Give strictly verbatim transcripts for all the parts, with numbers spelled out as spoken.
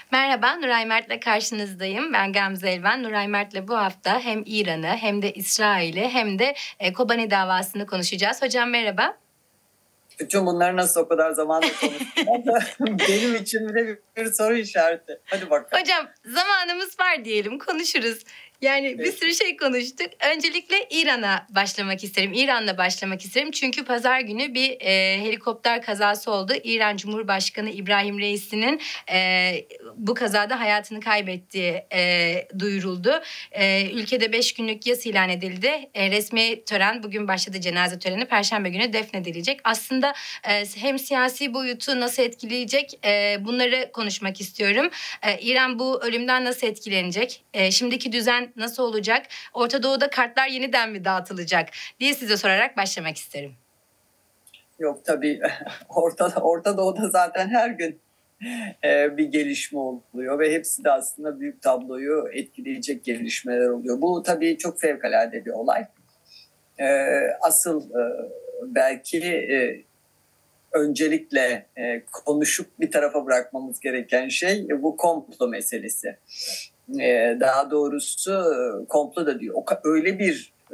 Merhaba, Nuray Mert'le karşınızdayım. Ben Gamze Elvan. Nuray Mert'le bu hafta hem İran'ı hem de İsrail'i hem de e, Kobani davasını konuşacağız. Hocam merhaba. Bütün bunları nasıl o kadar zamanla konuştum? Benim için bile bir, bir soru işareti. Hadi bakalım. Hocam zamanımız var diyelim, konuşuruz. Yani evet. Bir sürü şey konuştuk. Öncelikle İran'a başlamak isterim. İran'la başlamak isterim. Çünkü pazar günü bir e, helikopter kazası oldu. İran Cumhurbaşkanı İbrahim Reis'inin e, bu kazada hayatını kaybettiği e, duyuruldu. E, ülkede beş günlük yas ilan edildi. E, resmi tören bugün başladı, cenaze töreni. Perşembe günü defnedilecek. Aslında e, hem siyasi boyutu nasıl etkileyecek e, bunları konuşmak istiyorum. E, İran bu ölümden nasıl etkilenecek? E, şimdiki düzen nasıl olacak? Orta Doğu'da kartlar yeniden mi dağıtılacak diye size sorarak başlamak isterim. Yok tabii Orta, Orta Doğu'da zaten her gün e, bir gelişme oluyor ve hepsi de aslında büyük tabloyu etkileyecek gelişmeler oluyor. Bu tabii çok fevkalade bir olay. E, asıl e, belki e, öncelikle e, konuşup bir tarafa bırakmamız gereken şey e, bu komplo meselesi. E, daha doğrusu e, komplo da diyor. O, öyle bir e,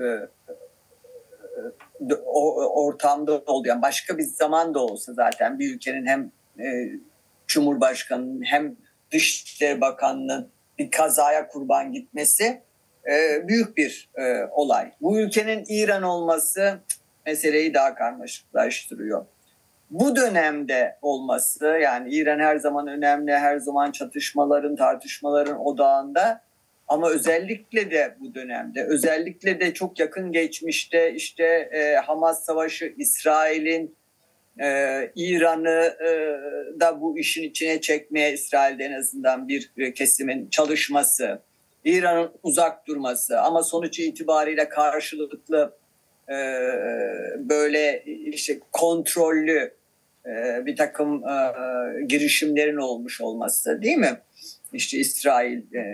e, ortamda oldu. Yani başka bir zaman da olsa zaten bir ülkenin hem e, Cumhurbaşkanı'nın hem Dışişleri Bakanı'nın bir kazaya kurban gitmesi e, büyük bir e, olay. Bu ülkenin İran olması meseleyi daha karmaşıklaştırıyor. Bu dönemde olması, yani İran her zaman önemli, her zaman çatışmaların, tartışmaların odağında, ama özellikle de bu dönemde, özellikle de çok yakın geçmişte işte e, Hamas Savaşı, İsrail'in e, İran'ı e, da bu işin içine çekmeye, İsrail'de en azından bir kesimin çalışması, İran'ın uzak durması ama sonuç itibariyle karşılıklı e, böyle işte kontrollü e, bir takım e, girişimlerin olmuş olması, değil mi? İşte İsrail e,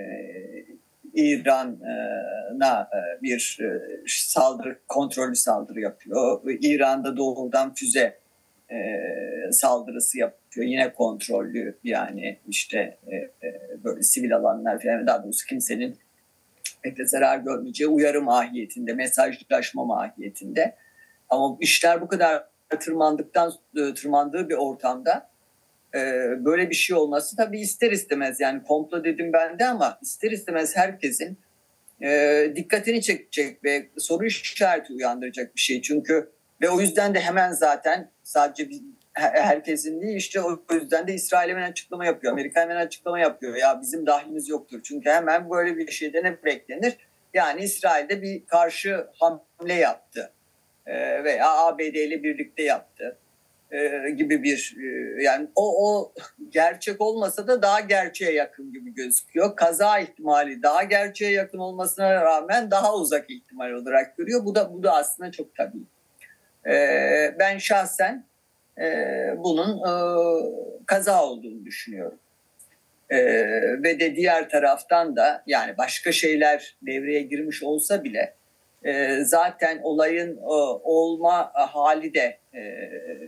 İran'a e, bir e, saldırı, kontrollü saldırı yapıyor. İran'da doğrudan füze e, saldırısı yapıyor. Yine kontrollü, yani işte e, e, böyle sivil alanlar falan, daha doğrusu kimsenin pek de zarar görmeyeceği uyarı mahiyetinde, mesajlaşma mahiyetinde. Ama işler bu kadar tırmandıktan tırmandığı bir ortamda e, böyle bir şey olması tabii ister istemez, yani komplo dedim ben de, ama ister istemez herkesin e, dikkatini çekecek ve soru işareti uyandıracak bir şey. Çünkü ve o yüzden de hemen zaten sadece bir, herkesin değil, işte o yüzden de İsrail hemen açıklama yapıyor. Amerika hemen açıklama yapıyor. Ya bizim dahlimiz yoktur. Çünkü hemen böyle bir şeyden ne beklenir? Yani İsrail'de bir karşı hamle yaptı. Ee, veya A B D ile birlikte yaptı ee, gibi bir e, yani o, o gerçek olmasa da daha gerçeğe yakın gibi gözüküyor. Kaza ihtimali daha gerçeğe yakın olmasına rağmen daha uzak ihtimal olarak görüyor. Bu da bu da aslında çok tabii. Ee, ben şahsen e, bunun e, kaza olduğunu düşünüyorum. Ee, ve de diğer taraftan da, yani başka şeyler devreye girmiş olsa bile e, zaten olayın e, olma hali de e,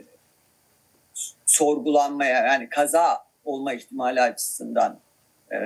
sorgulanmaya, yani kaza olma ihtimali açısından e,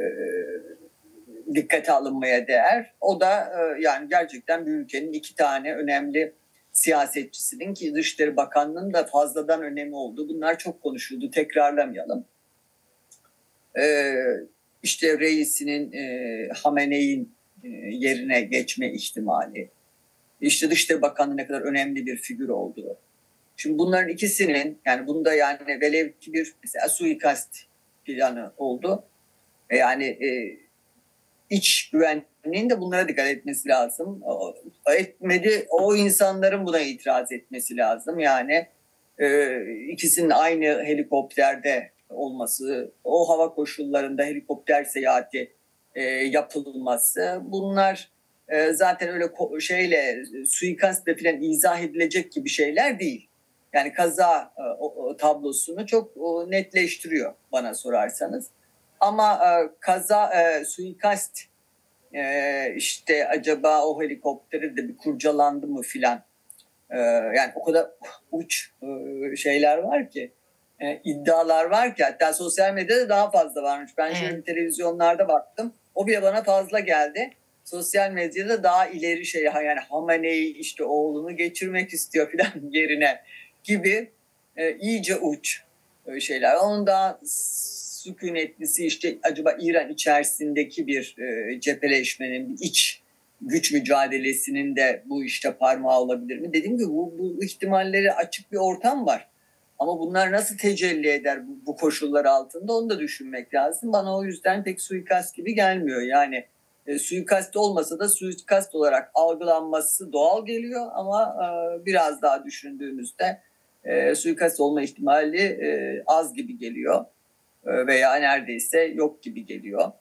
dikkate alınmaya değer. O da e, yani gerçekten bir ülkenin iki tane önemli siyasetçisinin, ki Dışişleri Bakanlığı'nın da fazladan önemi oldu. Bunlar çok konuşuldu, tekrarlamayalım. E, işte reisinin e, Hamene'in e, yerine geçme ihtimali, işte Dışişleri Bakanlığı ne kadar önemli bir figür olduğu. Şimdi bunların ikisinin, yani bunda yani velev ki bir mesela suikast planı oldu. Yani e, iç güvenliğinin de bunlara dikkat etmesi lazım. O, etmedi, o insanların buna itiraz etmesi lazım. Yani e, ikisinin aynı helikopterde olması, o hava koşullarında helikopter seyahati e, yapılması, bunlar e, zaten öyle ko- şeyle suikastla falan izah edilecek gibi şeyler değil. Yani kaza e, o, o tablosunu çok o, netleştiriyor bana sorarsanız. Ama e, kaza, e, suikast e, işte acaba o helikopteri de bir kurcalandı mı filan. E, yani o kadar uç e, şeyler var ki. e, iddialar var ki, hatta sosyal medyada daha fazla varmış. Ben şöyle evet. televizyonlarda baktım. O bile bana fazla geldi. Sosyal medyada daha ileri şey, yani Hamenei işte oğlunu geçirmek istiyor falan yerine gibi e, iyice uç şeyler. Onun daha sükunetlisi işte acaba İran içerisindeki bir e, cepheleşmenin, bir iç güç mücadelesinin de bu işte parmağı olabilir mi? Dediğim gibi bu, bu ihtimalleri açık bir ortam var. Ama bunlar nasıl tecelli eder bu, bu koşullar altında, onu da düşünmek lazım. Bana o yüzden pek suikast gibi gelmiyor. Yani e, suikast olmasa da suikast olarak algılanması doğal geliyor ama e, biraz daha düşündüğümüzde e, suikast olma ihtimali e, az gibi geliyor. E, veya neredeyse yok gibi geliyor.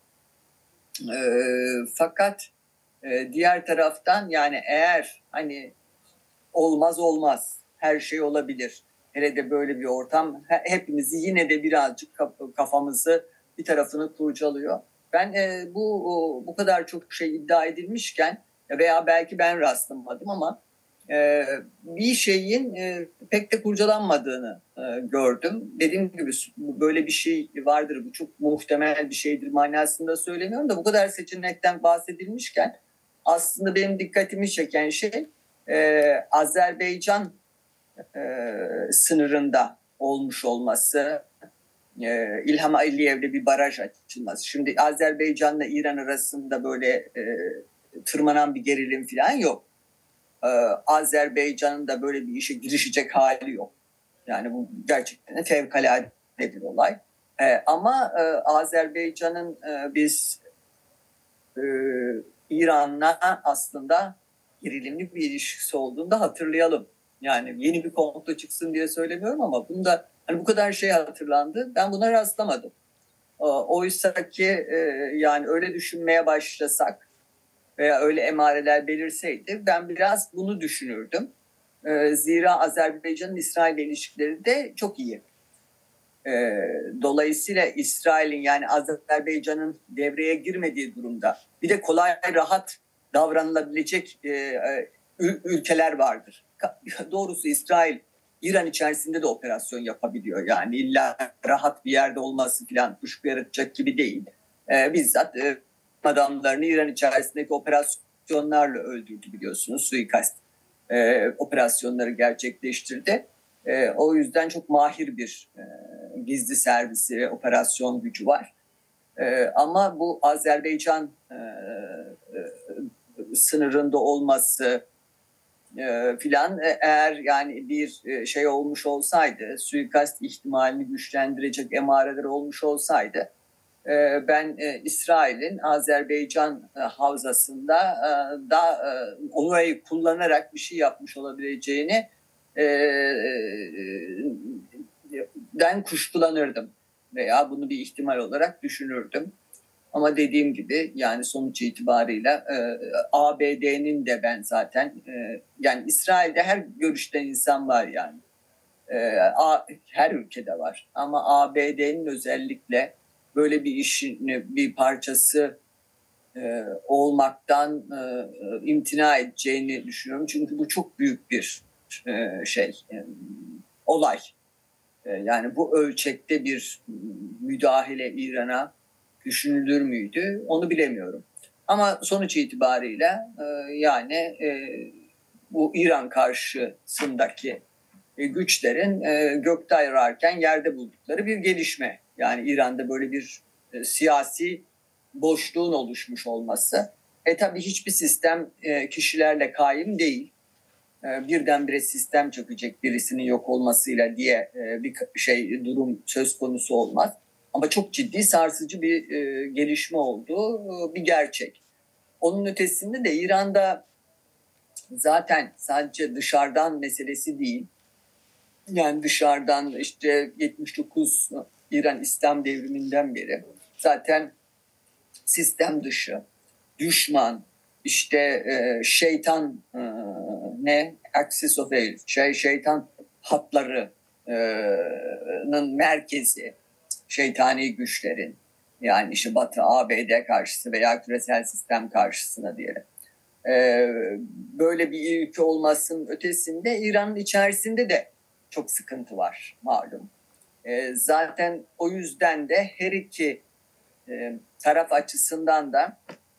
E, fakat e, diğer taraftan yani eğer hani olmaz olmaz, her şey olabilir. Hele de böyle bir ortam hepimizi yine de birazcık kafamızı bir tarafını kurcalıyor. Ben e, bu bu kadar çok şey iddia edilmişken veya belki ben rastlamadım ama e, bir şeyin e, pek de kurcalanmadığını e, gördüm. Dediğim gibi böyle bir şey vardır, bu çok muhtemel bir şeydir manasında söylemiyorum da bu kadar seçenekten bahsedilmişken aslında benim dikkatimi çeken şey e, Azerbaycan e, sınırında olmuş olması, e, İlham Aliyev'le bir baraj açılması. Şimdi Azerbaycan'la İran arasında böyle e, tırmanan bir gerilim falan yok. E, Azerbaycan'ın da böyle bir işe girişecek hali yok. Yani bu gerçekten fevkalade bir olay. E, ama e, Azerbaycan'ın e, biz e, İran'la aslında gerilimli bir ilişkisi olduğunu da hatırlayalım. Yani yeni bir komplo çıksın diye söylemiyorum ama bunda hani bu kadar şey hatırlandı. Ben buna rastlamadım. Oysa ki e, yani öyle düşünmeye başlasak veya öyle emareler belirseydi ben biraz bunu düşünürdüm. E, zira Azerbaycan'ın İsrail ilişkileri de çok iyi. E, dolayısıyla İsrail'in yani Azerbaycan'ın devreye girmediği durumda bir de kolay rahat davranılabilecek e, e, ülkeler vardır. Doğrusu İsrail İran içerisinde de operasyon yapabiliyor. Yani illa rahat bir yerde olması falan kuşku yaratacak gibi değil. E, bizzat e, adamlarını İran içerisindeki operasyonlarla öldürdü biliyorsunuz. Suikast e, operasyonları gerçekleştirdi. E, o yüzden çok mahir bir e, gizli servisi ve operasyon gücü var. E, ama bu Azerbaycan e, e, sınırında olması e, filan e, eğer yani bir e, şey olmuş olsaydı, suikast ihtimalini güçlendirecek emareler olmuş olsaydı, e, ben e, İsrail'in Azerbaycan e, havzasında e, da e, orayı kullanarak bir şey yapmış olabileceğini e, e, den kuşkulanırdım veya bunu bir ihtimal olarak düşünürdüm. Ama dediğim gibi yani sonuç itibarıyla e, A B D'nin de ben zaten e, yani İsrail'de her görüşten insan var yani. E, A, her ülkede var. Ama A B D'nin özellikle böyle bir işin bir parçası e, olmaktan e, imtina edeceğini düşünüyorum. Çünkü bu çok büyük bir e, şey, e, olay. E, yani bu ölçekte bir müdahale İran'a düşünülür müydü? Onu bilemiyorum. Ama sonuç itibariyle e, yani e, bu İran karşısındaki e, güçlerin e, gökte ararken yerde buldukları bir gelişme. Yani İran'da böyle bir e, siyasi boşluğun oluşmuş olması. E tabii hiçbir sistem e, kişilerle kaim değil. E, birdenbire sistem çökecek birisinin yok olmasıyla diye e, bir şey durum söz konusu olmaz. Ama çok ciddi sarsıcı bir e, gelişme oldu, e, bir gerçek. Onun ötesinde de İran'da zaten sadece dışarıdan meselesi değil. Yani dışarıdan işte yetmiş dokuz İran İslam devriminden beri zaten sistem dışı, düşman, işte e, şeytan e, ne? Axis of Evil, şey, şeytan hatlarının merkezi, şeytani güçlerin yani işte Batı, A B D karşısı veya küresel sistem karşısına diyelim. Ee, böyle bir ülke olmasının ötesinde İran'ın içerisinde de çok sıkıntı var malum. E, zaten o yüzden de her iki e, taraf açısından da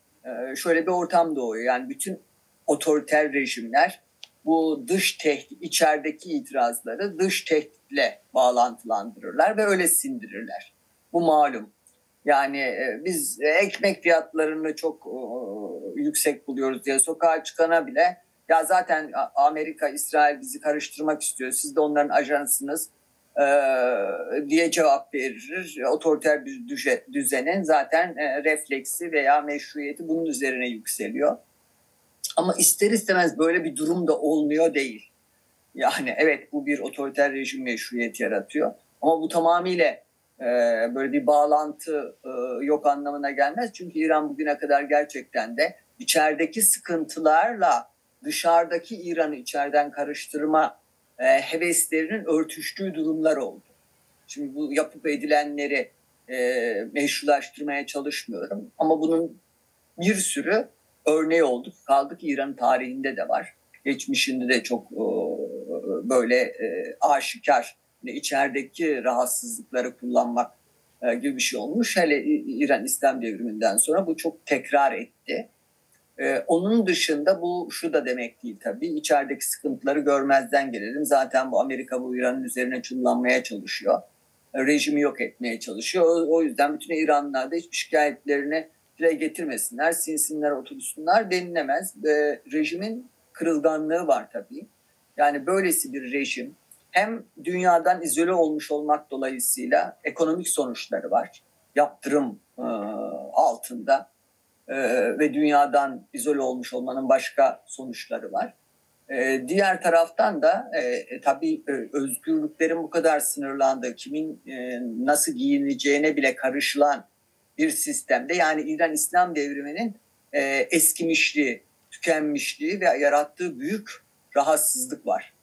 e, şöyle bir ortam doğuyor. Yani bütün otoriter rejimler bu dış tehdit, içerideki itirazları dış tehditle bağlantılandırırlar ve öyle sindirirler. Bu malum. Yani e, biz ekmek fiyatlarını çok e, yüksek buluyoruz diye sokağa çıkana bile ya zaten Amerika, İsrail bizi karıştırmak istiyor. Siz de onların ajansınız e, diye cevap verir. Otoriter bir düzenin zaten e, refleksi veya meşruiyeti bunun üzerine yükseliyor. Ama ister istemez böyle bir durum da olmuyor değil. Yani evet bu bir otoriter rejim meşruiyeti yaratıyor. Ama bu tamamıyla e, böyle bir bağlantı e, yok anlamına gelmez. Çünkü İran bugüne kadar gerçekten de içerideki sıkıntılarla dışarıdaki İran'ı içeriden karıştırma e, heveslerinin örtüştüğü durumlar oldu. Şimdi bu yapıp edilenleri e, meşrulaştırmaya çalışmıyorum. Ama bunun bir sürü örneği oldu. Kaldı ki İran'ın tarihinde de var. Geçmişinde de çok e, böyle e, aşikar içerideki rahatsızlıkları kullanmak e, gibi bir şey olmuş. Hele İran İslam devriminden sonra bu çok tekrar etti. E, onun dışında bu şu da demek değil tabii. İçerideki sıkıntıları görmezden gelelim. Zaten bu Amerika bu İran'ın üzerine çullanmaya çalışıyor. E, rejimi yok etmeye çalışıyor. O, o yüzden bütün İranlılar da hiçbir şikayetlerini dile getirmesinler, sinsinler, otursunlar denilemez. E, rejimin kırılganlığı var tabii. Yani böylesi bir rejim hem dünyadan izole olmuş olmak dolayısıyla ekonomik sonuçları var. Yaptırım e, altında e, ve dünyadan izole olmuş olmanın başka sonuçları var. E, diğer taraftan da e, tabii e, özgürlüklerin bu kadar sınırlandığı, kimin e, nasıl giyineceğine bile karışılan bir sistemde, yani İran İslam devriminin e, eskimişliği, tükenmişliği ve yarattığı büyük rahatsızlık var.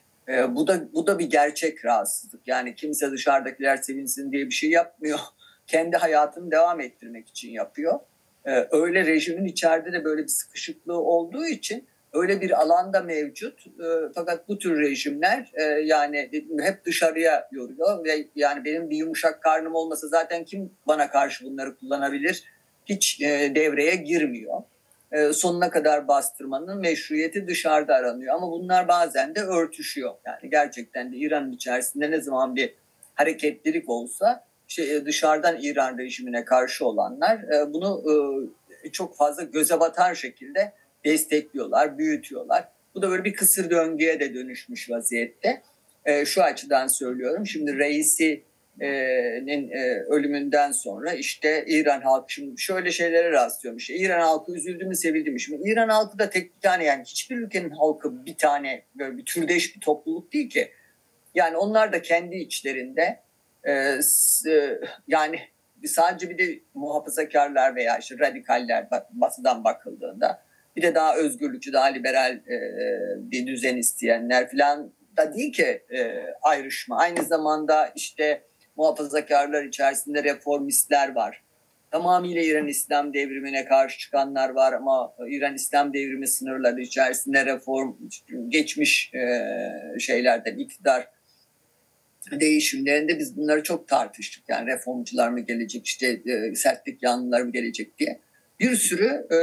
E, bu da bu da bir gerçek rahatsızlık. Yani kimse dışarıdakiler sevinsin diye bir şey yapmıyor. Kendi hayatını devam ettirmek için yapıyor. E, öyle rejimin içeride de böyle bir sıkışıklığı olduğu için öyle bir alanda mevcut. E, fakat bu tür rejimler e, yani hep dışarıya yoruyor ve yani benim bir yumuşak karnım olmasa zaten kim bana karşı bunları kullanabilir? Hiç e, devreye girmiyor. E, sonuna kadar bastırmanın meşruiyeti dışarıda aranıyor. Ama bunlar bazen de örtüşüyor. Yani gerçekten de İran'ın içerisinde ne zaman bir hareketlilik olsa şey, dışarıdan İran rejimine karşı olanlar e, bunu e, çok fazla göze batar şekilde destekliyorlar, büyütüyorlar. Bu da böyle bir kısır döngüye de dönüşmüş vaziyette. E, şu açıdan söylüyorum. Şimdi reisinin e, ölümünden sonra işte İran halkı şimdi şöyle şeylere rastlıyormuş. İran halkı üzüldü mü, sevildi mi? Şimdi İran halkı da tek bir tane, yani hiçbir ülkenin halkı bir tane böyle bir türdeş bir topluluk değil ki. Yani onlar da kendi içlerinde e, s, yani sadece bir de muhafazakarlar veya işte radikaller batıdan bakıldığında bir de daha özgürlükçü, daha liberal e, bir düzen isteyenler falan da değil ki e, ayrışma. Aynı zamanda işte muhafazakarlar içerisinde reformistler var. Tamamıyla İran İslam devrimine karşı çıkanlar var ama İran İslam devrimi sınırları içerisinde reform geçmiş e, şeylerden, iktidar değişimlerinde biz bunları çok tartıştık. Yani reformcular mı gelecek, işte e, sertlik yanlılar mı gelecek diye. Bir sürü e,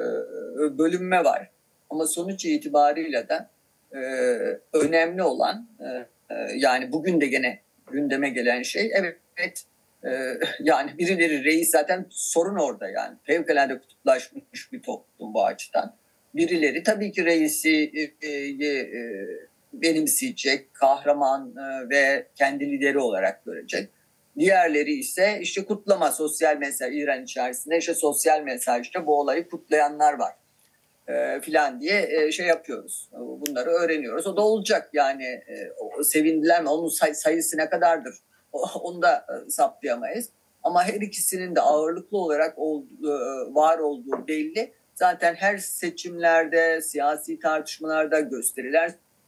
bölünme var. Ama sonuç itibariyle de e, önemli olan e, e, yani bugün de gene gündeme gelen şey evet e, yani birileri reis, zaten sorun orada yani. Fevkalade kutuplaşmış bir toplum bu açıdan. Birileri tabii ki reisi e, e, benimseyecek, kahraman e, ve kendi lideri olarak görecek. Diğerleri ise işte kutlama, sosyal mesaj, İran içerisinde işte sosyal mesajda bu olayı kutlayanlar var e, filan diye e, şey yapıyoruz. Bunları öğreniyoruz. O da olacak yani e, o, sevindiler mi? Onun say- sayısı ne kadardır? O, onu da e, saptayamayız. Ama her ikisinin de ağırlıklı olarak olduğu, e, var olduğu belli. Zaten her seçimlerde, siyasi tartışmalarda, gösteriler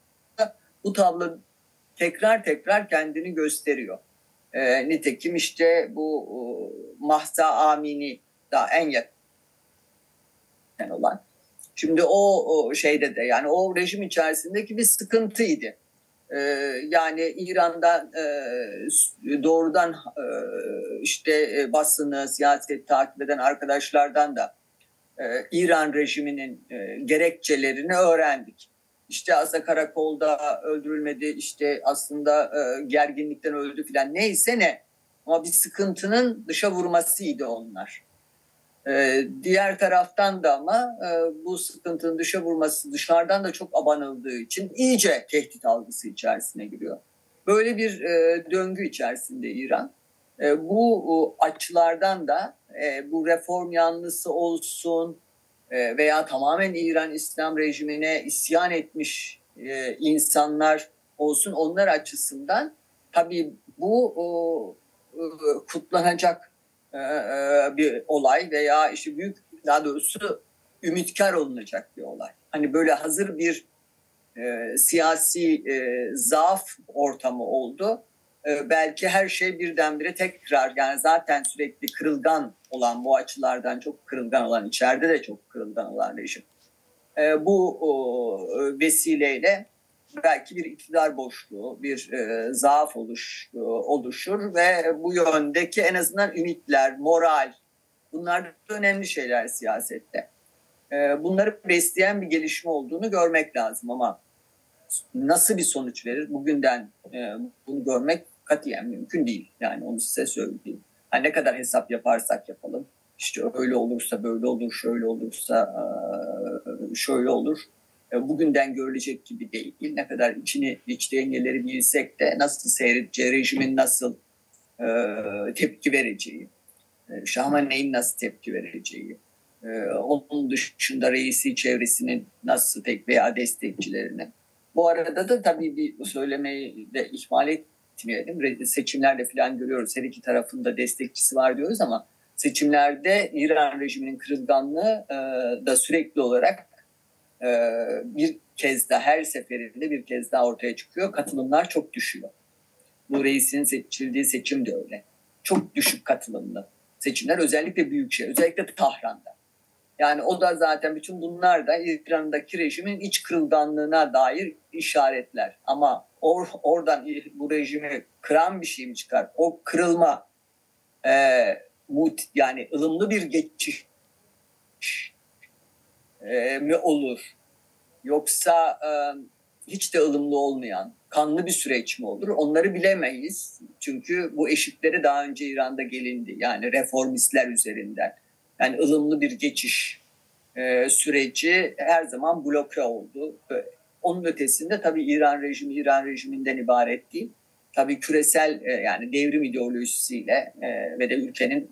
bu tablo tekrar tekrar kendini gösteriyor. E, nitekim işte bu e, Mahsa Amini daha en yakın olan. Şimdi o, o şeyde de yani o rejim içerisindeki bir sıkıntıydı. e, yani İran'da e, doğrudan e, işte basını, siyaset takip eden arkadaşlardan da e, İran rejiminin e, gerekçelerini öğrendik. İşte Asa karakolda öldürülmedi, işte aslında e, gerginlikten öldü filan, neyse ne. Ama bir sıkıntının dışa vurmasıydı onlar. Ee, diğer taraftan da ama e, bu sıkıntının dışa vurması dışarıdan da çok abanıldığı için iyice tehdit algısı içerisine giriyor. Böyle bir e, döngü içerisinde İran. E, bu e, açılardan da e, bu reform yanlısı olsun e, veya tamamen İran İslam rejimine isyan etmiş e, insanlar olsun, onlar açısından tabii bu o, e, kutlanacak bir olay veya işte büyük, daha doğrusu ümitkar olunacak bir olay. Hani böyle hazır bir e, siyasi e, zaaf ortamı oldu. E, belki her şey birdenbire tekrar, yani zaten sürekli kırılgan olan, bu açılardan çok kırılgan olan, içeride de çok kırılgan olan rejim. E, bu o, vesileyle belki bir iktidar boşluğu, bir e, zaaf oluş, e, oluşur ve bu yöndeki en azından ümitler, moral, bunlar da önemli şeyler siyasette. E, bunları besleyen bir gelişme olduğunu görmek lazım ama nasıl bir sonuç verir bugünden e, bunu görmek katiyen mümkün değil. Yani onu size söyleyeyim. Yani ne kadar hesap yaparsak yapalım, işte öyle olursa böyle olur, şöyle olursa şöyle olur, bugünden görülecek gibi değil. Ne kadar içini, iç dengeleri bilsek de nasıl seyredeceği, rejimin nasıl e, tepki vereceği, e, Şahmane'nin nasıl tepki vereceği, e, onun dışında reisi çevresinin nasıl tek veya destekçilerinin. Bu arada da tabii bir söylemeyi de ihmal etmeyelim. Seçimlerde falan görüyoruz. Her iki tarafında destekçisi var diyoruz ama seçimlerde İran rejiminin kırılganlığı e, da sürekli olarak e, bir kez daha, her seferinde bir kez daha ortaya çıkıyor. Katılımlar çok düşüyor. Bu reisin seçildiği seçim de öyle. Çok düşük katılımlı seçimler, özellikle büyükşehir, özellikle Tahran'da. Yani o da zaten, bütün bunlar da İran'daki rejimin iç kırılganlığına dair işaretler. Ama or, oradan bu rejimi kıran bir şey mi çıkar? O kırılma e, mut, yani ılımlı bir geçiş e, mi olur? Yoksa e, hiç de ılımlı olmayan kanlı bir süreç mi olur? Onları bilemeyiz. Çünkü bu eşiklere daha önce İran'da gelindi. Yani reformistler üzerinden. Yani ılımlı bir geçiş e, süreci her zaman bloke oldu. E, onun ötesinde tabii İran rejimi İran rejiminden ibaret değil. Tabii küresel e, yani devrim ideolojisiyle e, ve de ülkenin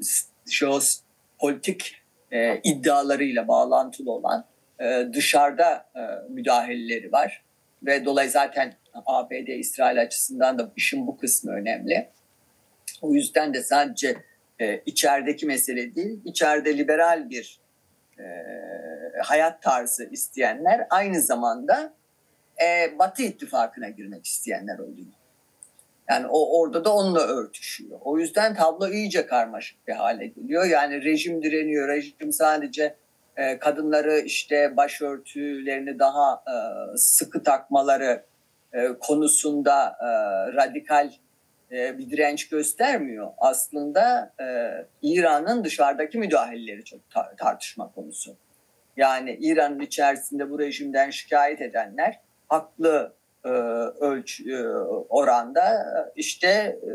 politik e, iddialarıyla bağlantılı olan e, dışarıda e, müdahaleleri var. Ve dolayısıyla zaten A B D, İsrail açısından da işin bu kısmı önemli. O yüzden de sadece e, içerideki mesele değil, içeride liberal bir e, hayat tarzı isteyenler aynı zamanda e, Batı ittifakına girmek isteyenler oluyor. Yani o orada da onunla örtüşüyor. O yüzden tablo iyice karmaşık bir hale geliyor. Yani rejim direniyor. Rejim sadece e, kadınları işte başörtülerini daha e, sıkı takmaları e, konusunda e, radikal e, bir direnç göstermiyor. Aslında e, İran'ın dışarıdaki müdahaleleri çok tar- tartışma konusu. Yani İran'ın içerisinde bu rejimden şikayet edenler haklı e, ölçü e, oranda işte e,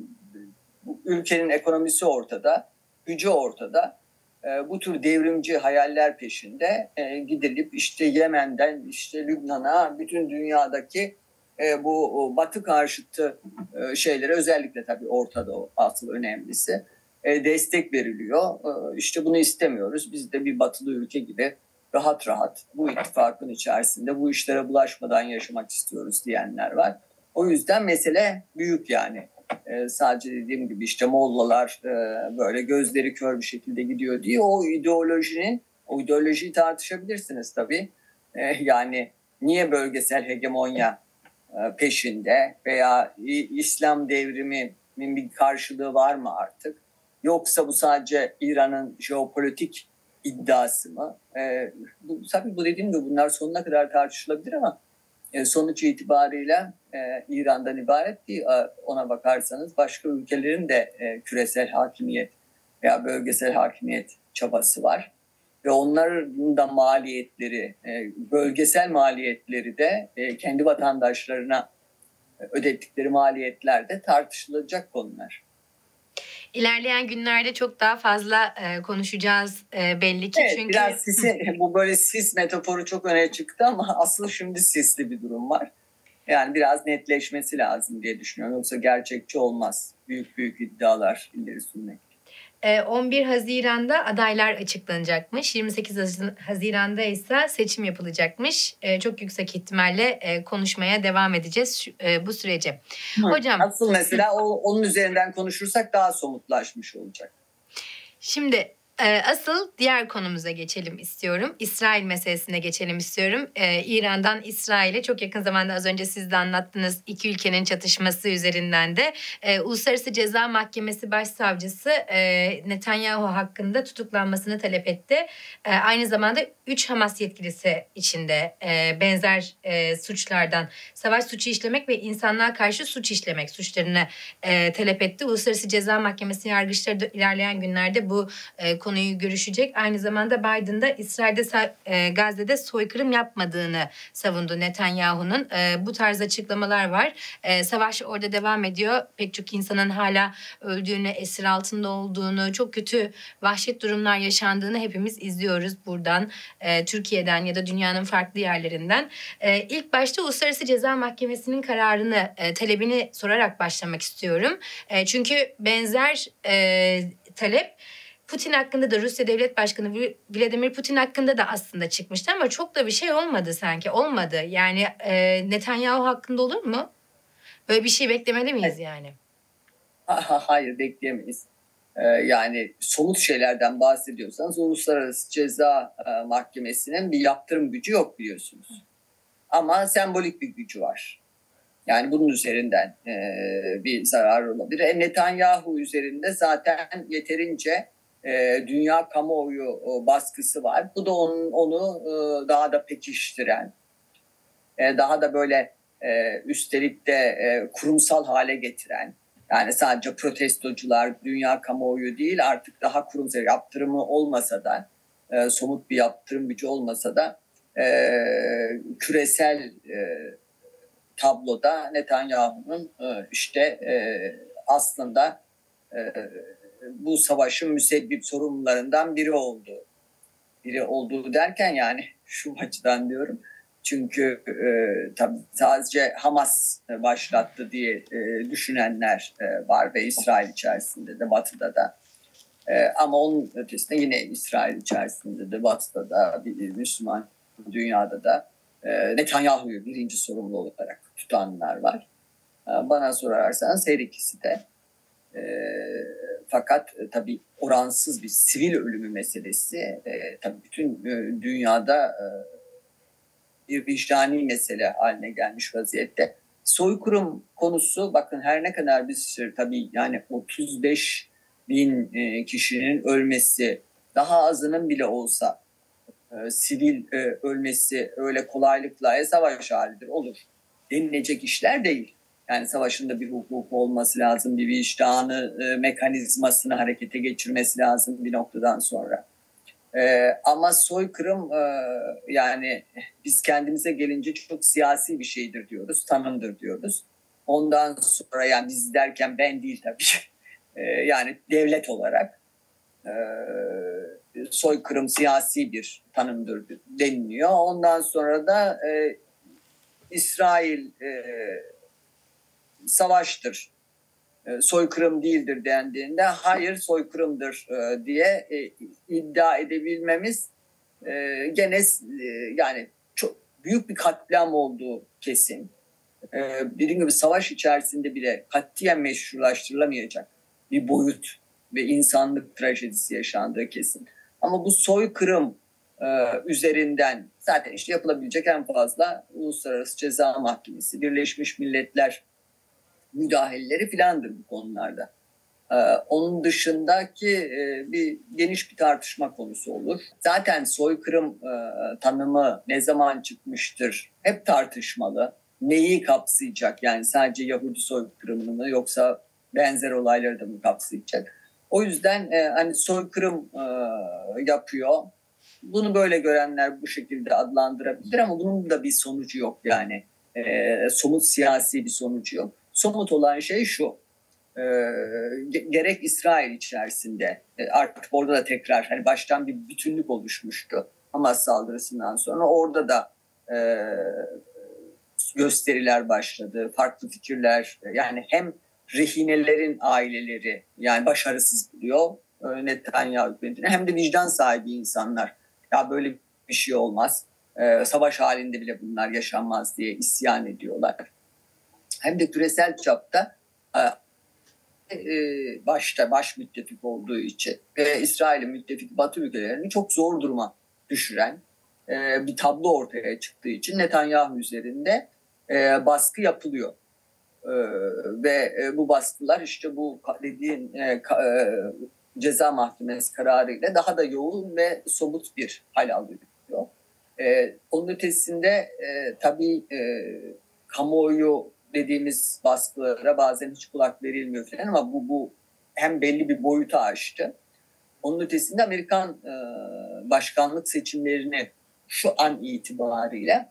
ülkenin ekonomisi ortada, gücü ortada. E, bu tür devrimci hayaller peşinde e, gidilip işte Yemen'den işte Lübnan'a, bütün dünyadaki e, bu Batı karşıtı e, şeylere, özellikle tabii Orta Doğu asıl önemlisi, e, destek veriliyor. E, işte bunu istemiyoruz. Biz de bir batılı ülke gibi rahat rahat bu ittifakın içerisinde bu işlere bulaşmadan yaşamak istiyoruz diyenler var. O yüzden mesele büyük yani. Ee, sadece dediğim gibi işte Mollalar e, böyle gözleri kör bir şekilde gidiyor diye o ideolojinin, o ideolojiyi tartışabilirsiniz tabii. Ee, yani niye bölgesel hegemonya e, peşinde veya İslam devriminin bir karşılığı var mı artık? Yoksa bu sadece İran'ın jeopolitik iddiası mı? Ee, bu, tabii bu dediğim gibi bunlar sonuna kadar tartışılabilir ama E, sonuç itibariyle e, İran'dan ibaret değil. Ona bakarsanız başka ülkelerin de e, küresel hakimiyet veya bölgesel hakimiyet çabası var. Ve onların da maliyetleri, e, bölgesel maliyetleri de e, kendi vatandaşlarına ödettikleri maliyetler de tartışılacak konular. İlerleyen günlerde çok daha fazla e, konuşacağız e, belli ki. Evet, çünkü biraz sisi, bu böyle sis metaforu çok öne çıktı ama asıl şimdi sisli bir durum var. Yani biraz netleşmesi lazım diye düşünüyorum. Yoksa gerçekçi olmaz. Büyük büyük iddialar ileri sürmek. on bir Haziran'da adaylar açıklanacakmış. yirmi sekiz Haziran'da ise seçim yapılacakmış. Çok yüksek ihtimalle konuşmaya devam edeceğiz bu sürece. Hı. Hocam. Asıl mesela o, onun üzerinden konuşursak daha somutlaşmış olacak. Şimdi Ee, asıl diğer konumuza geçelim istiyorum. İsrail meselesine geçelim istiyorum. Ee, İran'dan İsrail'e çok yakın zamanda az önce siz de anlattınız iki ülkenin çatışması üzerinden de e, Uluslararası Ceza Mahkemesi Başsavcısı e, Netanyahu hakkında tutuklanmasını talep etti. E, aynı zamanda üç Hamas yetkilisi içinde e, benzer e, suçlardan savaş suçu işlemek ve insanlığa karşı suç işlemek suçlarını e, talep etti. Uluslararası Ceza Mahkemesi yargıçları da ilerleyen günlerde bu e, konuyu görüşecek. Aynı zamanda Biden da İsrail'de e, Gazze'de soykırım yapmadığını savundu Netanyahu'nun. E, bu tarz açıklamalar var. E, savaş orada devam ediyor. Pek çok insanın hala öldüğünü, esir altında olduğunu, çok kötü vahşet durumlar yaşandığını hepimiz izliyoruz buradan. E, Türkiye'den ya da dünyanın farklı yerlerinden. E, ilk başta Uluslararası Ceza Mahkemesi'nin kararını, e, talebini sorarak başlamak istiyorum. E, çünkü benzer e, talep Putin hakkında da, Rusya Devlet Başkanı Vladimir Putin hakkında da aslında çıkmıştı ama çok da bir şey olmadı sanki. Olmadı. Yani e, Netanyahu hakkında olur mu? Böyle bir şey beklemeli miyiz yani? Hayır, bekleyemeyiz. Ee, yani somut şeylerden bahsediyorsanız Uluslararası Ceza e, Mahkemesi'nin bir yaptırım gücü yok biliyorsunuz. Ama sembolik bir gücü var. Yani bunun üzerinden e, bir zarar olabilir. E, Netanyahu üzerinde zaten yeterince e, dünya kamuoyu o, baskısı var. Bu da onun, onu e, daha da pekiştiren, e, daha da böyle e, üstelik de e, kurumsal hale getiren, yani sadece protestocular, dünya kamuoyu değil artık daha kurumsal yaptırımı olmasa da, e, somut bir yaptırım gücü olmasa da e, küresel e, tabloda Netanyahu'nun e, işte e, aslında e, bu savaşın müsebbip sorumlularından biri olduğu. Biri olduğu derken yani şu açıdan diyorum. Çünkü e, tabii sadece Hamas başlattı diye e, düşünenler e, var ve İsrail içerisinde de Batı'da da. E, ama onun ötesinde yine İsrail içerisinde de Batı'da da bir Müslüman dünyada da e, Netanyahu'yu birinci sorumlu olarak tutanlar var. E, bana sorarsanız her ikisi de. E, fakat e, tabii oransız bir sivil ölümü meselesi e, tabii bütün e, dünyada e, bir vicdani mesele haline gelmiş vaziyette. Soykırım konusu bakın her ne kadar biz tabii yani otuz beş bin e, kişinin ölmesi daha azının bile olsa e, sivil e, ölmesi öyle kolaylıkla e, savaş halidir olur denilecek işler değil. Yani savaşın da bir hukuk olması lazım, bir vicdanı e, mekanizmasını harekete geçirmesi lazım bir noktadan sonra. Ee, ama soykırım e, yani biz kendimize gelince çok siyasi bir şeydir diyoruz, tanımdır diyoruz. Ondan sonra yani biz derken ben değil tabii, e, yani devlet olarak e, soykırım siyasi bir tanımdır deniliyor. Ondan sonra da e, İsrail e, savaştır, soykırım değildir dendiğinde hayır soykırımdır diye iddia edebilmemiz gene yani çok büyük bir katliam olduğu kesin. Dediğim gibi savaş içerisinde bile katiyen meşrulaştırılamayacak bir boyut ve insanlık trajedisi yaşandığı kesin. Ama bu soykırım üzerinden zaten işte yapılabilecek en fazla Uluslararası Ceza Mahkemesi, Birleşmiş Milletler müdahaleleri filandır bu konularda. Ee, onun dışındaki e, bir geniş bir tartışma konusu olur. Zaten soykırım e, tanımı ne zaman çıkmıştır hep tartışmalı. Neyi kapsayacak, yani sadece Yahudi soykırımını mı yoksa benzer olayları da mı kapsayacak? O yüzden e, hani soykırım e, yapıyor. Bunu böyle görenler bu şekilde adlandırabilir ama bunun da bir sonucu yok yani. E, somut siyasi bir sonucu yok. Somut olan şey şu. E, gerek İsrail içerisinde e, artık orada da tekrar hani baştan bir bütünlük oluşmuştu Hamas saldırısından sonra, orada da e, gösteriler başladı, farklı fikirler, yani hem rehinelerin aileleri yani başarısız buluyor e, Netanyahu hükümetini, hem de vicdan sahibi insanlar ya böyle bir şey olmaz, e, savaş halinde bile bunlar yaşanmaz diye isyan ediyorlar. Hem de küresel çapta e, başta baş müttefik olduğu için ve İsrail'in müttefik Batı ülkelerini çok zor duruma düşüren bir tablo ortaya çıktığı için Netanyahu üzerinde baskı yapılıyor. Ve bu baskılar işte bu dediğin ceza mahkemesi kararıyla daha da yoğun ve somut bir hal alıyor. Onun ötesinde tabii kamuoyu dediğimiz baskılara bazen hiç kulak verilmiyor falan ama bu, bu hem belli bir boyuta aştı. Onun ötesinde Amerikan e, başkanlık seçimlerini şu an itibariyle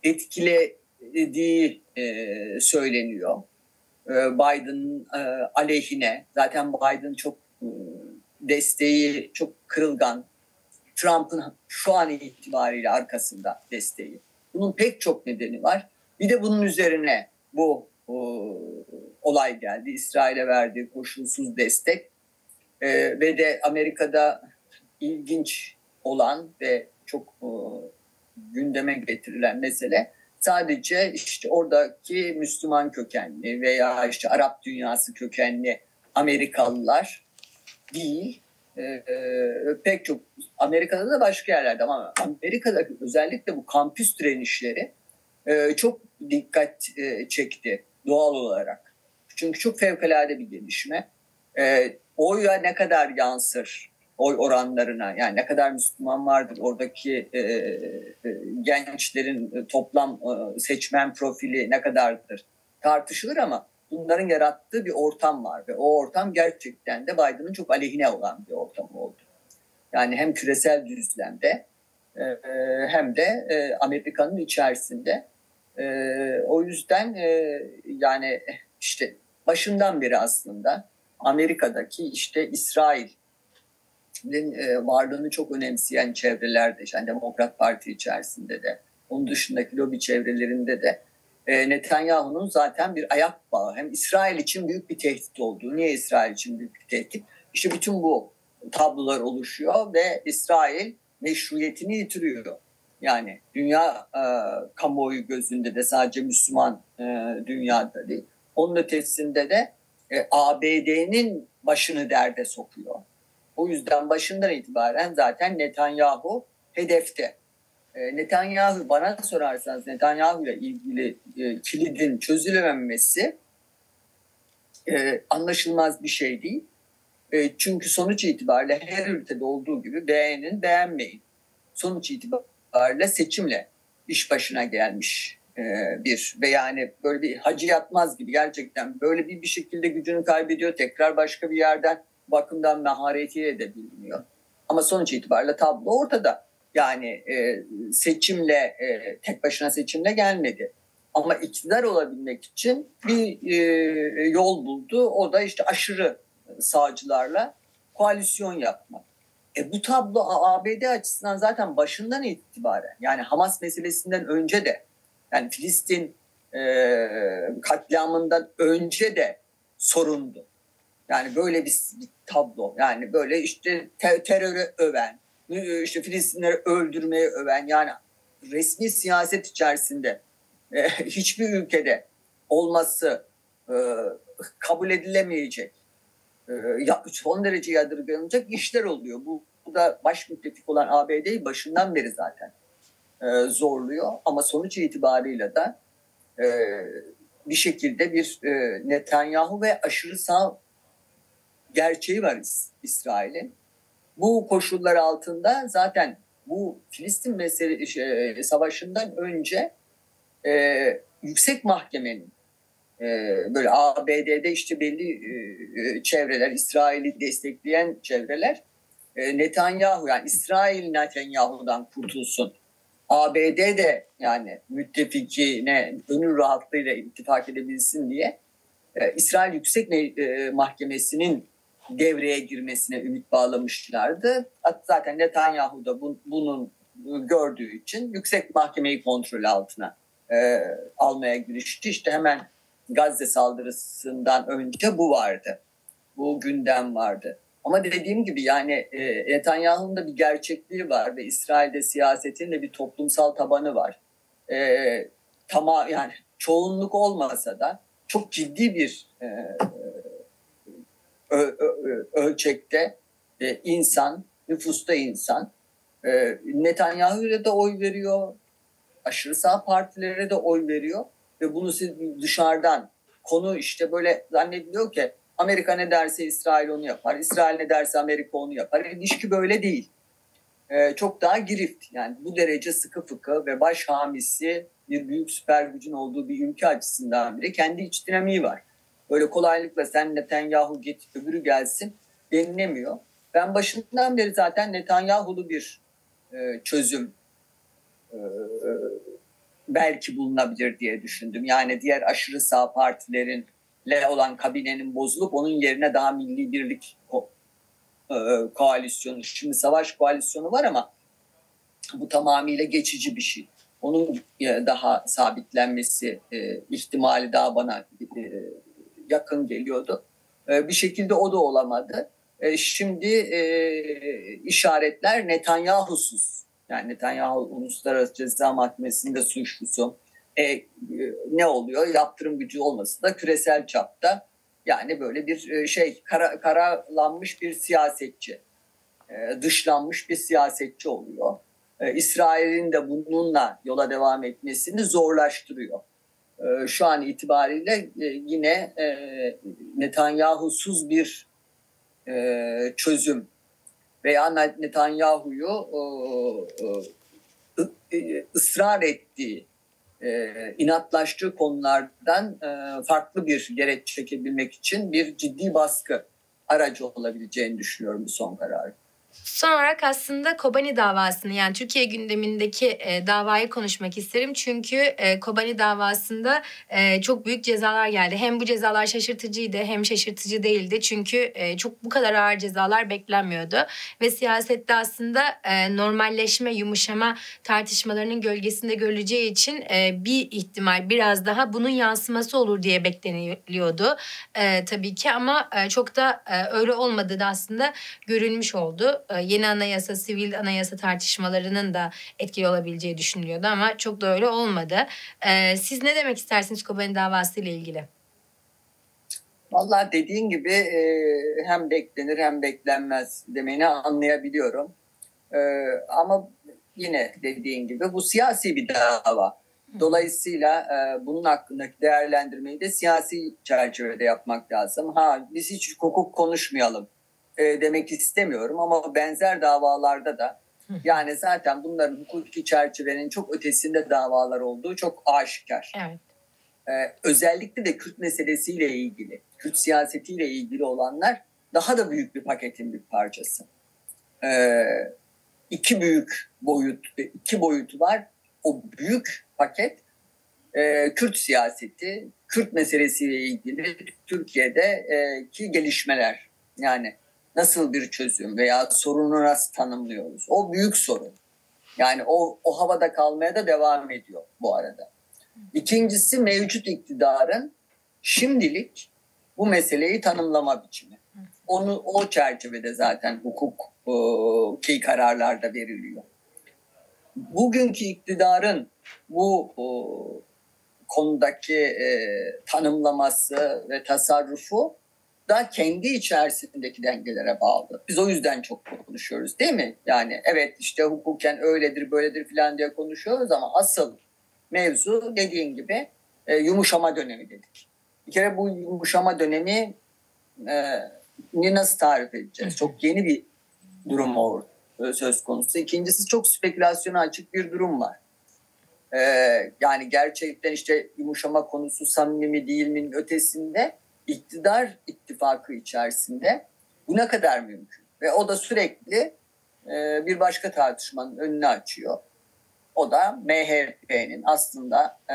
etkilediği e, söyleniyor. E, Biden'ın e, aleyhine, zaten Biden çok e, desteği çok kırılgan. Trump'ın şu an itibariyle arkasında desteği. Bunun pek çok nedeni var. Bir de bunun üzerine bu o, olay geldi. İsrail'e verdiği koşulsuz destek ee, ve de Amerika'da ilginç olan ve çok o, gündeme getirilen mesele sadece işte oradaki Müslüman kökenli veya işte Arap dünyası kökenli Amerikalılar değil. Ee, pek çok Amerika'da da başka yerlerde ama Amerika'da özellikle bu kampüs direnişleri e, çok dikkat e, çekti doğal olarak. Çünkü çok fevkalade bir gelişme. E, oya ne kadar yansır oy oranlarına, yani ne kadar Müslüman vardır oradaki e, e, gençlerin toplam e, seçmen profili ne kadardır tartışılır ama bunların yarattığı bir ortam var ve o ortam gerçekten de Biden'ın çok aleyhine olan bir ortam oldu. Yani hem küresel düzlemde e, hem de e, Amerika'nın içerisinde. E, o yüzden e, yani işte başından beri aslında Amerika'daki işte İsrail'in e, varlığını çok önemseyen çevrelerde, yani Demokrat Parti içerisinde de, onun dışındaki lobi çevrelerinde de e, Netanyahu'nun zaten bir ayak bağı, hem İsrail için büyük bir tehdit olduğu. Niye İsrail için büyük bir tehdit? İşte bütün bu tablolar oluşuyor ve İsrail meşruiyetini yitiriyor. Yani dünya e, kamuoyu gözünde de, sadece Müslüman e, dünyada değil. Onun ötesinde de e, A B D'nin başını derde sokuyor. O yüzden başından itibaren zaten Netanyahu hedefte. E, Netanyahu, bana sorarsanız Netanyahu ile ilgili e, kilidin çözülememesi e, anlaşılmaz bir şey değil. E, çünkü sonuç itibariyle her ülkede olduğu gibi beğenin beğenmeyin. Sonuç itibariyle seçimle iş başına gelmiş e, bir ve yani böyle bir Hacı Yatmaz gibi gerçekten böyle bir bir şekilde gücünü kaybediyor. Tekrar başka bir yerden bakımdan maharetiyle de biliniyor. Ama sonuç itibariyle tablo ortada. Yani e, seçimle e, tek başına seçimle gelmedi. Ama iktidar olabilmek için bir e, yol buldu. O da işte aşırı sağcılarla koalisyon yapmak. E bu tablo A B D açısından zaten başından itibaren, yani Hamas meselesinden önce de, yani Filistin e, katliamından önce de sorundu. Yani böyle bir, bir tablo, yani böyle işte ter, terörü öven, işte Filistinleri öldürmeyi öven, yani resmi siyaset içerisinde e, hiçbir ülkede olması e, kabul edilemeyecek, son derece yadırganacak işler oluyor. Bu, bu da baş müttefik olan A B D'yi başından beri zaten e, zorluyor. Ama sonuç itibarıyla da e, bir şekilde bir e, Netanyahu ve aşırı sağ gerçeği var İsrail'in. Bu koşullar altında zaten bu Filistin mesele, şey, savaşından önce e, yüksek mahkemenin e, böyle A B D'de işte belli e, çevreler, İsrail'i destekleyen çevreler e, Netanyahu, yani İsrail Netanyahu'dan kurtulsun, A B D de yani müttefikine gönül rahatlığıyla ittifak edebilsin diye e, İsrail Yüksek e, Mahkemesi'nin devreye girmesine ümit bağlamışlardı. Zaten Netanyahu da bu, bunun gördüğü için Yüksek Mahkemeyi kontrol altına e, almaya girişti. İşte hemen Gazze saldırısından önce bu vardı. Bu gündem vardı. Ama dediğim gibi yani e, Netanyahu'nun da bir gerçekliği var ve İsrail'de siyasetin de bir toplumsal tabanı var. E, tamam, yani çoğunluk olmasa da çok ciddi bir e, ö, ö, ölçekte e, insan, nüfusta insan e, Netanyahu'ya da oy veriyor, aşırı sağ partilere de oy veriyor ve bunu siz dışarıdan konu işte böyle zannediliyor ki Amerika ne derse İsrail onu yapar, İsrail ne derse Amerika onu yapar. İlişki böyle değil. Ee, çok daha girift. Yani bu derece sıkı fıkı ve baş hamisi bir büyük süper gücün olduğu bir ülke açısından bile kendi iç dinamiği var. Böyle kolaylıkla sen Netanyahu git öbürü gelsin denilemiyor. Ben başından beri zaten Netanyahu'lu bir e, çözüm e, belki bulunabilir diye düşündüm. Yani diğer aşırı sağ partilerinle olan kabinenin bozulup onun yerine daha milli birlik ko- e, koalisyonu, şimdi savaş koalisyonu var ama bu tamamıyla geçici bir şey. Onun e, daha sabitlenmesi e, ihtimali daha bana e, yakın geliyordu. E, bir şekilde o da olamadı. E, şimdi e, işaretler Netanyahu'suz. Yani Netanyahu Uluslararası Ceza Mahkemesi'nde suçlusu. E, e, ne oluyor? Yaptırım gücü olması da küresel çapta. Yani böyle bir şey kara, karalanmış bir siyasetçi. E, dışlanmış bir siyasetçi oluyor. E, İsrail'in de bununla yola devam etmesini zorlaştırıyor. E, şu an itibariyle e, yine e, Netanyahu'suz bir e, çözüm veya Netanyahu'yu e, e, ısrar ettiği, e, inatlaştığı konulardan e, farklı bir gereç çekebilmek için bir ciddi baskı aracı olabileceğini düşünüyorum bu son kararı. Son olarak aslında Kobani davasını, yani Türkiye gündemindeki e, davayı konuşmak isterim. Çünkü e, Kobani davasında e, çok büyük cezalar geldi. Hem bu cezalar şaşırtıcıydı hem şaşırtıcı değildi. Çünkü e, çok bu kadar ağır cezalar beklenmiyordu. Ve siyasette aslında e, normalleşme, yumuşama tartışmalarının gölgesinde görüleceği için e, bir ihtimal biraz daha bunun yansıması olur diye bekleniliyordu. E, tabii ki ama e, çok da e, öyle olmadığı da aslında görülmüş oldu. Yeni anayasa, sivil anayasa tartışmalarının da etkili olabileceği düşünülüyordu ama çok da öyle olmadı. Ee, siz ne demek istersiniz Kobani davası ile ilgili? Vallahi dediğin gibi e, hem beklenir hem beklenmez demeni anlayabiliyorum. E, ama yine dediğin gibi bu siyasi bir dava. Dolayısıyla e, bunun hakkındaki değerlendirmeyi de siyasi çerçevede yapmak lazım. Ha, biz hiç hukuk konuşmayalım demek istemiyorum ama benzer davalarda da yani zaten bunların hukuki çerçevenin çok ötesinde davalar olduğu çok aşikar. Evet. Ee, özellikle de Kürt meselesiyle ilgili, Kürt siyasetiyle ilgili olanlar daha da büyük bir paketin bir parçası. Ee, iki büyük boyut, iki boyutu var. O büyük paket e, Kürt siyaseti, Kürt meselesiyle ilgili Türkiye'deki gelişmeler. Yani nasıl bir çözüm veya sorunu nasıl tanımlıyoruz? O büyük sorun. Yani o, o havada kalmaya da devam ediyor bu arada. İkincisi mevcut iktidarın şimdilik bu meseleyi tanımlama biçimi. Onu o çerçevede zaten hukuki kararlarda veriliyor. Bugünkü iktidarın bu o, konudaki e, tanımlaması ve tasarrufu da kendi içerisindeki dengelere bağlı. Biz o yüzden çok konuşuyoruz değil mi? Yani evet işte hukuken öyledir böyledir falan diye konuşuyoruz ama asıl mevzu dediğin gibi e, yumuşama dönemi dedik. Bir kere bu yumuşama dönemi e, nasıl tarif edeceğiz? Çok yeni bir durum o söz konusu. İkincisi çok spekülasyona açık bir durum var. Ee, yani gerçekten işte yumuşama konusu samimi mi değil mi ötesinde iktidar ittifakı içerisinde bu ne kadar mümkün? Ve o da sürekli e, bir başka tartışmanın önünü açıyor. O da M H P'nin aslında e,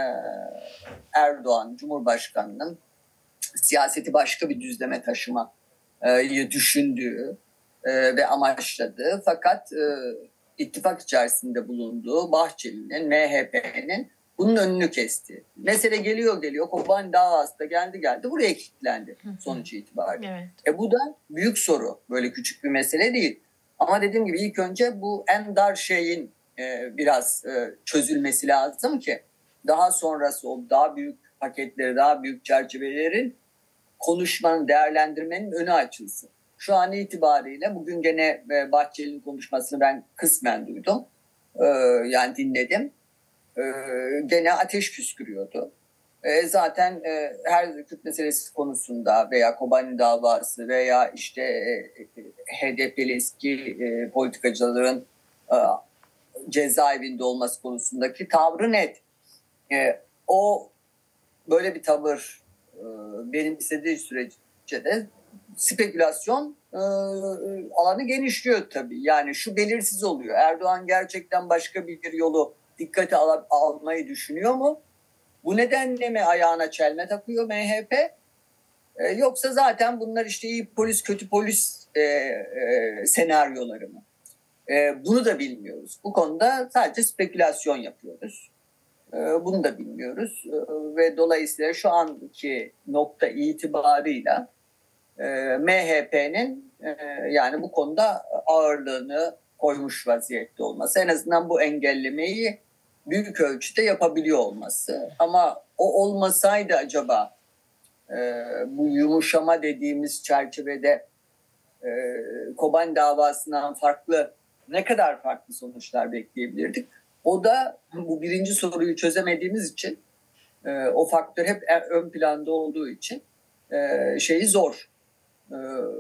Erdoğan Cumhurbaşkanı'nın siyaseti başka bir düzleme taşımayı düşündüğü e, ve amaçladığı fakat e, ittifak içerisinde bulunduğu Bahçeli'nin, M H P'nin bunun önünü kesti. Mesele geliyor geliyor. Kobani davası da geldi geldi. Buraya kilitlendi sonuç itibariyle. Evet. E bu da büyük soru. Böyle küçük bir mesele değil. Ama dediğim gibi ilk önce bu en dar şeyin e, biraz e, çözülmesi lazım ki daha sonrası o daha büyük paketleri, daha büyük çerçevelerin konuşmanın, değerlendirmenin önü açılsın. Şu an itibariyle bugün gene Bahçeli'nin konuşmasını ben kısmen duydum. Ee, yani dinledim. Ee, gene ateş püskürüyordu. Ee, zaten e, her Kürt meselesi konusunda veya Kobani davası veya işte e, H D P'li eski e, politikacıların e, cezaevinde olması konusundaki tavrı net. E, o böyle bir tavır e, benimsediği sürece de spekülasyon e, alanı genişliyor tabii. Yani şu belirsiz oluyor. Erdoğan gerçekten başka bir yolu dikkate al- almayı düşünüyor mu? Bu nedenle mi ayağına çelme takıyor M H P? E, yoksa zaten bunlar işte iyi polis kötü polis e, e, senaryoları mı? E, bunu da bilmiyoruz. Bu konuda sadece spekülasyon yapıyoruz. E, bunu da bilmiyoruz. E, ve dolayısıyla şu anki nokta itibarıyla M H P'nin yani bu konuda ağırlığını koymuş vaziyette olması, en azından bu engellemeyi büyük ölçüde yapabiliyor olması. Ama o olmasaydı acaba bu yumuşama dediğimiz çerçevede Kobani davasından farklı ne kadar farklı sonuçlar bekleyebilirdik? O da bu birinci soruyu çözemediğimiz için, o faktör hep ön planda olduğu için şeyi zor. Ee,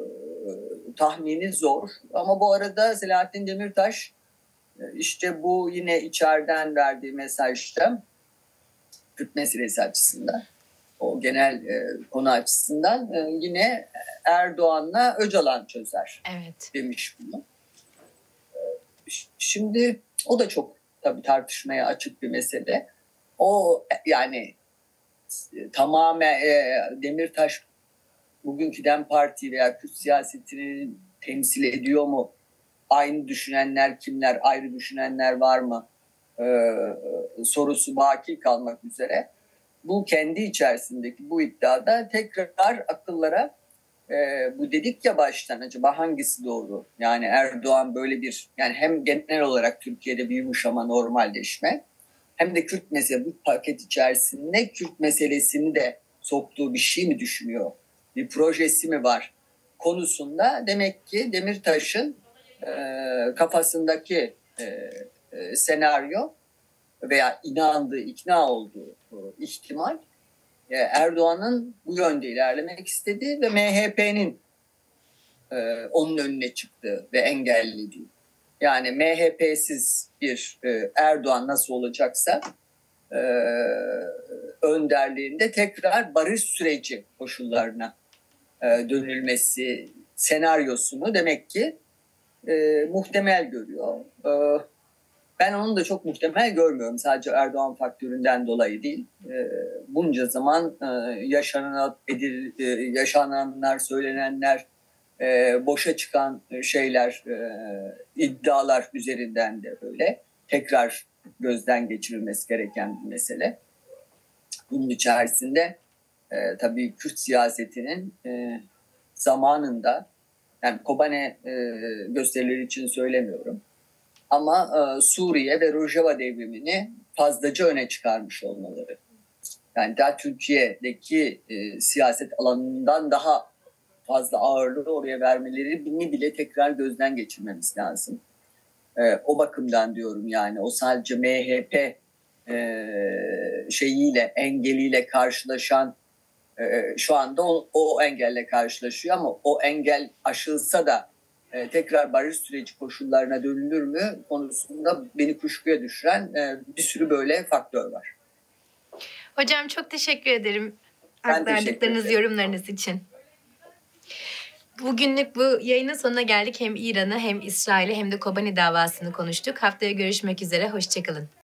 tahmini zor. Ama bu arada Selahattin Demirtaş işte bu yine içeriden verdiği mesajda Kürt meselesi açısından, o genel e, konu açısından e, yine Erdoğan'la Öcalan çözer evet. demiş bunu. E, şimdi o da çok tabii tartışmaya açık bir mesele. O yani e, tamamen e, Demirtaş bugünkü DEM Parti veya Kürt siyasetini temsil ediyor mu? Aynı düşünenler kimler, ayrı düşünenler var mı? Ee, sorusu baki kalmak üzere. Bu kendi içerisindeki bu iddiada tekrar akıllara e, bu dedik ya baştan, acaba hangisi doğru? Yani Erdoğan böyle bir, yani hem genel olarak Türkiye'de bir yumuşama, normalleşme, hem de Kürt meselesi, bu paket içerisinde Kürt meselesini de soktuğu bir şey mi düşünüyor? Bir projesi mi var konusunda demek ki Demirtaş'ın e, kafasındaki e, e, senaryo veya inandığı, ikna olduğu e, ihtimal e, Erdoğan'ın bu yönde ilerlemek istediği ve M H P'nin e, onun önüne çıktığı ve engellediği. Yani M H P'siz bir e, Erdoğan nasıl olacaksa e, önderliğinde tekrar barış süreci koşullarına dönülmesi senaryosunu demek ki e, muhtemel görüyor. E, ben onu da çok muhtemel görmüyorum. Sadece Erdoğan faktöründen dolayı değil. E, bunca zaman e, yaşanan, edil, e, yaşananlar, söylenenler, e, boşa çıkan şeyler, e, iddialar üzerinden de böyle tekrar gözden geçirilmesi gereken bir mesele. Bunun içerisinde E, tabii Kürt siyasetinin e, zamanında, yani Kobane e, gösterileri için söylemiyorum, ama e, Suriye ve Rojava devrimini fazlaca öne çıkarmış olmaları. Yani daha Türkiye'deki e, siyaset alanından daha fazla ağırlığı oraya vermelerini bile tekrar gözden geçirmemiz lazım. E, o bakımdan diyorum, yani o sadece M H P e, şeyiyle, engeliyle karşılaşan e, şu anda o, o engelle karşılaşıyor ama o engel aşılsa da e, tekrar barış süreci koşullarına dönülür mü konusunda beni kuşkuya düşüren e, bir sürü böyle faktör var. Hocam çok teşekkür ederim Ben aktardıklarınız, teşekkür yorumlarınız için. Bugünlük bu yayının sonuna geldik. Hem İran'ı hem İsrail'i hem de Kobani davasını konuştuk. Haftaya görüşmek üzere. Hoşçakalın.